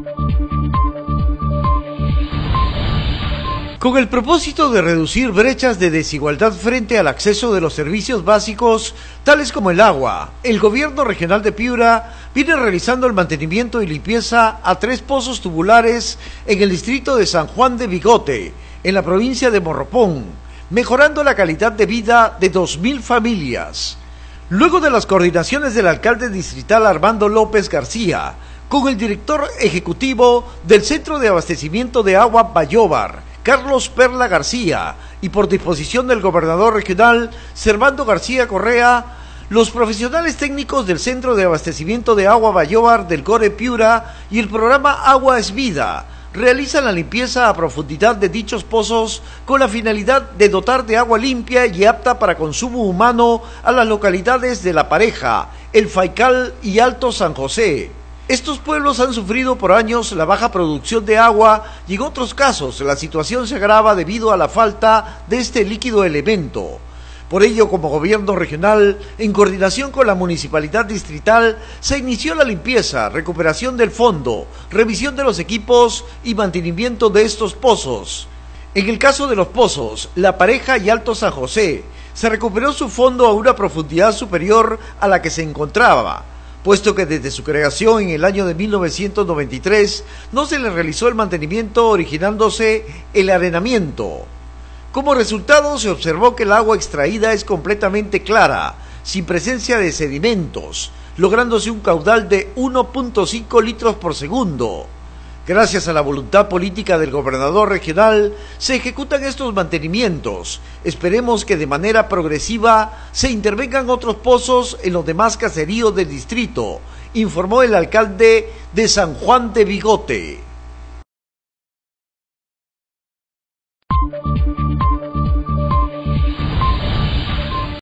Con el propósito de reducir brechas de desigualdad frente al acceso de los servicios básicos, tales como el agua, el gobierno regional de Piura viene realizando el mantenimiento y limpieza a 3 pozos tubulares en el distrito de San Juan de Bigote, en la provincia de Morropón, mejorando la calidad de vida de 2.000 familias. Luego de las coordinaciones del alcalde distrital Armando López García, con el director ejecutivo del Centro de Abastecimiento de Agua Bayóvar, Carlos Perla García, y por disposición del gobernador regional Servando García Correa, los profesionales técnicos del Centro de Abastecimiento de Agua Bayóvar del Core Piura y el programa Agua es Vida realizan la limpieza a profundidad de dichos pozos con la finalidad de dotar de agua limpia y apta para consumo humano a las localidades de La Pareja, El Faical y Alto San José. Estos pueblos han sufrido por años la baja producción de agua y en otros casos la situación se agrava debido a la falta de este líquido elemento. Por ello, como gobierno regional, en coordinación con la municipalidad distrital, se inició la limpieza, recuperación del fondo, revisión de los equipos y mantenimiento de estos pozos. En el caso de los pozos, La Pareja y Alto San José, se recuperó su fondo a una profundidad superior a la que se encontraba, puesto que desde su creación en el año de 1993 no se le realizó el mantenimiento, originándose el arenamiento. Como resultado, se observó que el agua extraída es completamente clara, sin presencia de sedimentos, lográndose un caudal de 1.5 litros por segundo. Gracias a la voluntad política del gobernador regional, se ejecutan estos mantenimientos. Esperemos que de manera progresiva se intervengan otros pozos en los demás caseríos del distrito, informó el alcalde de San Juan de Bigote.